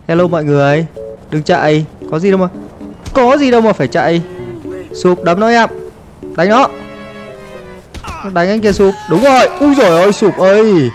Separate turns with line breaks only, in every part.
Hello mọi người. Đừng chạy. Có gì đâu mà. Có gì đâu mà phải chạy. Sụp đấm nó em. Đánh nó. Đánh anh kia Sụp. Đúng rồi. Ui giời ơi Sụp ơi.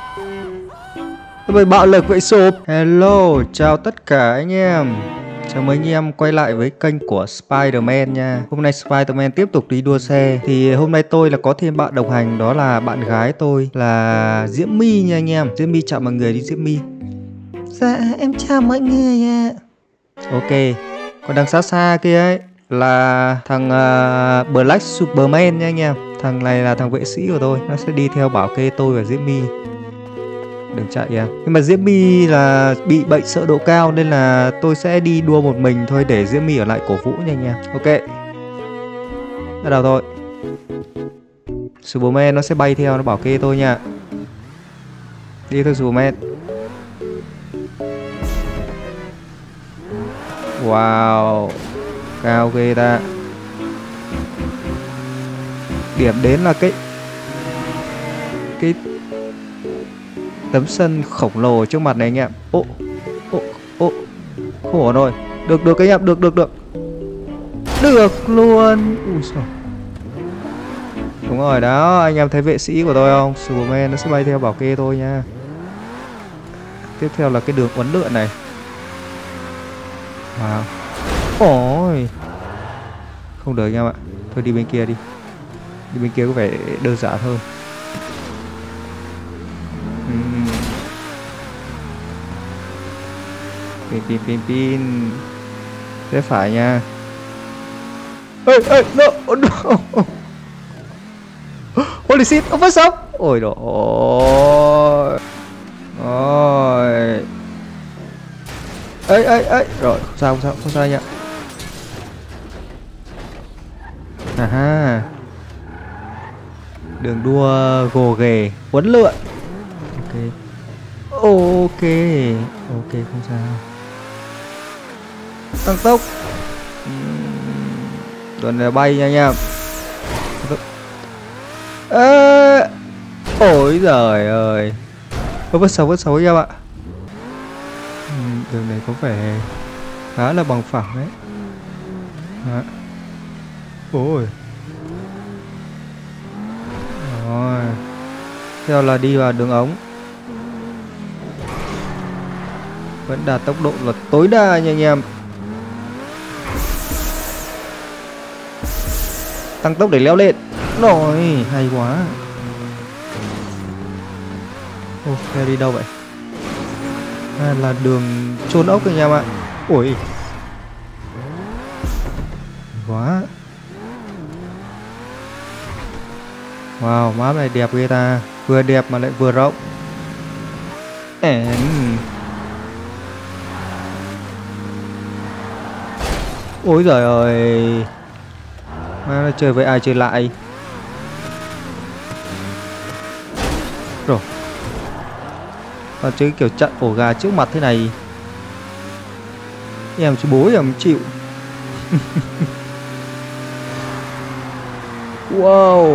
Vậy bạo lực vậy Sụp. Hello. Chào tất cả anh em. Chào mừng anh em quay lại với kênh của Spider-Man nha. Hôm nay Spider-Man tiếp tục đi đua xe. Thì hôm nay tôi là có thêm bạn đồng hành. Đó là bạn gái tôi là Diễm My nha anh em. Diễm My chào mọi người đi Diễm My. Dạ em chào mọi người ạ. Ok. Còn đằng xa xa kia ấy là thằng Black Superman nha anh em. Thằng này là thằng vệ sĩ của tôi. Nó sẽ đi theo bảo kê tôi và Diễm My. Đừng chạy em. Nhưng mà Diễm My là bị bệnh sợ độ cao nên là tôi sẽ đi đua một mình thôi, để Diễm My ở lại cổ vũ nha anh em. Ok. Bắt đầu thôi. Superman nó sẽ bay theo, nó bảo kê tôi nha. Đi thôi Superman. Wow, cao ghê ta. Điểm đến là cái tấm sân khổng lồ trước mặt này anh em. Ô, không ổn rồi. Được anh em, được. Được luôn. Ui giời. Đúng rồi đó, anh em thấy vệ sĩ của tôi không? Superman nó sẽ bay theo bảo kê tôi nha. Tiếp theo là cái đường uốn lượn này. Wow. Ôi. Không được anh em ạ. Thôi đi bên kia đi. Đi bên kia có vẻ đơn giản hơn. Pin. Thế phải nha. Ê, no. Holy shit, ông phát sốc. Ôi đồ ôi. Ôi. Ê. Rồi, không sao nha. Đường đua gồ ghề, uốn lượn. Ok, không sao. Tăng tốc. Đoạn này bay nha anh em. Ôi giời ơi. Vứt xấu anh em ạ. Đường này có vẻ khá là bằng phẳng đấy. Đó. Ôi. Rồi. Theo là đi vào đường ống. Vẫn đạt tốc độ là tối đa nha anh em. Tăng tốc để leo lên. Rồi, hay quá. Ô, leo đi đâu vậy? Là đường chôn ốc anh em ạ. Ui. Quá. Wow, map này đẹp ghê ta. Vừa đẹp mà lại vừa rộng. Ôi giời ơi. Mà nó chơi với ai chơi lại. Rồi. Còn chơi kiểu chặn ổ gà trước mặt thế này. Em chứ bố em chịu. Wow.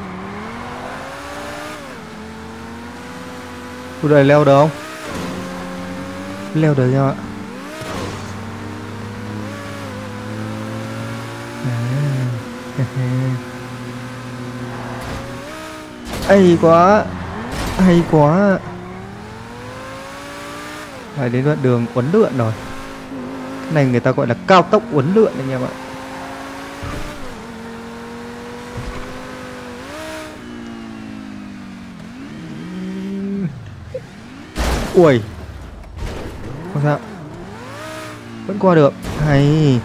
Cô này leo được không? Leo được nha ạ. Hay quá. Phải đến đoạn đường uốn lượn rồi. Cái này người ta gọi là cao tốc uốn lượn anh em ạ. Ui. Không sao. Vẫn qua được. Hay.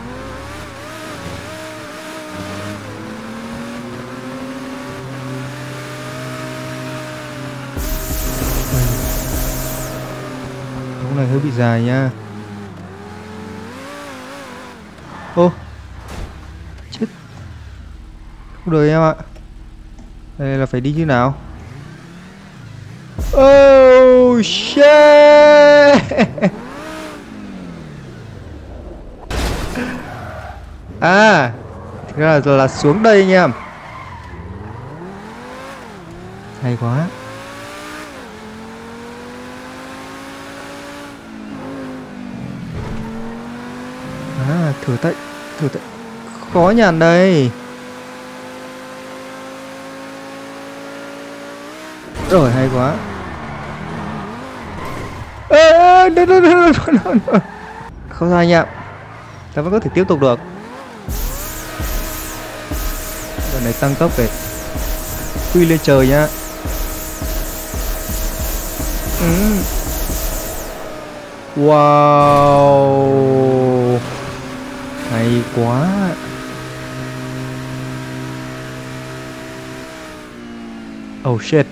Cái này hơi bị dài nha. Ô. Chết. Không được em ạ. Đây là phải đi như nào? Oh shit. Thực ra là xuống đây nha. Hay quá. Thử tay. Khó nhằn đây. Rồi hay quá. Không sao anh ạ. Ta vẫn có thể tiếp tục được. Đoạn này tăng tốc để quy lên trời nhá. Wow, hay quá. Oh shit.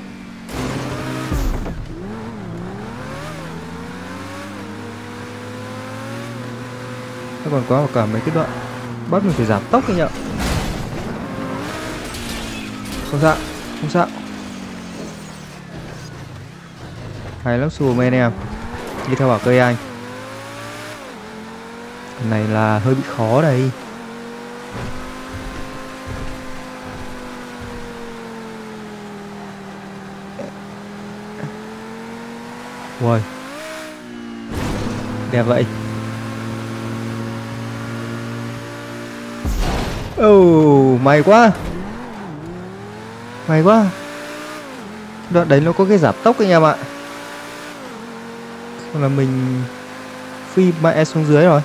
Nó còn có cả mấy cái đoạn bắt mình phải giảm tốc anh ạ. Không sao. Hay lắm Superman em. Đi theo bảo cây anh. Cái này là hơi bị khó đây. Ui, đẹp vậy. May quá. Đoạn đấy nó có cái giảm tốc anh em ạ. Còn là mình phi mẹ xuống dưới rồi.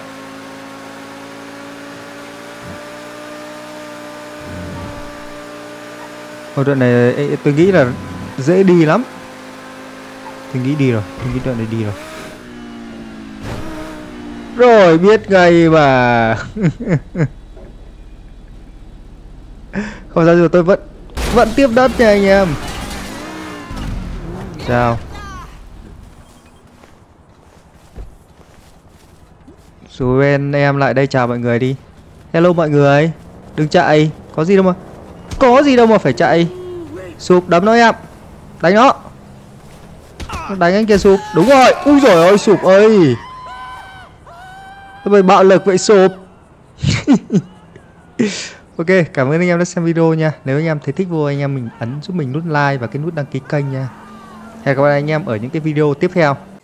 Đoạn này tôi nghĩ là dễ đi lắm. Tôi nghĩ đoạn này đi rồi. Rồi biết ngay mà. Không sao, rồi tôi vẫn tiếp đất nha anh em. Chào. Suen em lại đây chào mọi người đi. Hello mọi người. Đừng chạy. Có gì đâu mà phải chạy. Sụp đấm nó em. Đánh nó. Đánh anh kia Sụp. Đúng rồi. Úi dồi ôi Sụp ơi. Tôi bị bạo lực vậy Sụp. Ok, cảm ơn anh em đã xem video nha. Nếu anh em thấy thích video, anh em mình ấn giúp mình nút like và cái nút đăng ký kênh nha. Hẹn gặp lại anh em ở những cái video tiếp theo.